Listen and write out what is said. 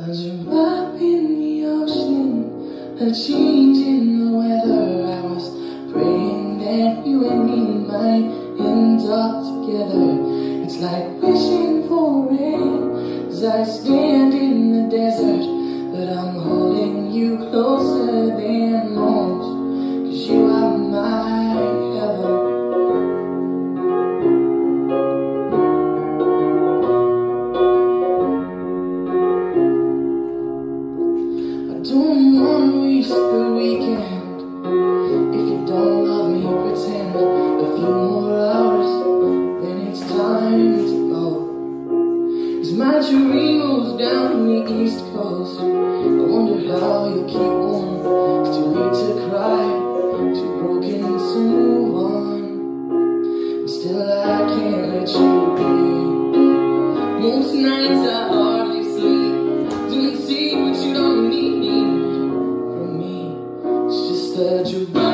A drop in the ocean, a change in the weather. I was praying that you and me might end up together. It's like wishing for rain as I stand in the desert, but I'm holding you closer than most, 'cause you are my heaven. I don't wanna waste the weekend. If you don't love me, pretend a few more hours, then it's time to go. 'Cause my dream goes down the East Coast. I wonder how you'll keep warm. It's too late to cry, too broken to move on. And still I can't let you be. Most nights I hardly sleep, don't see what you don't need from me. It's just that you're